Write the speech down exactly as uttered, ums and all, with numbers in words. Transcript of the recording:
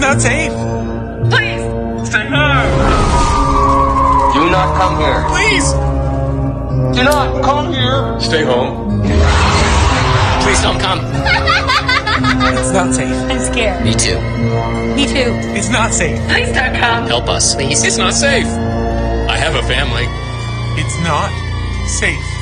not safe. Please, stay home. Do not come here. Please. Do not come here. Stay home. Please don't come. It's not safe. I'm scared. Me too. Me too. It's not safe. Please don't come. Help us, please. It's not safe. I have a family. It's not safe.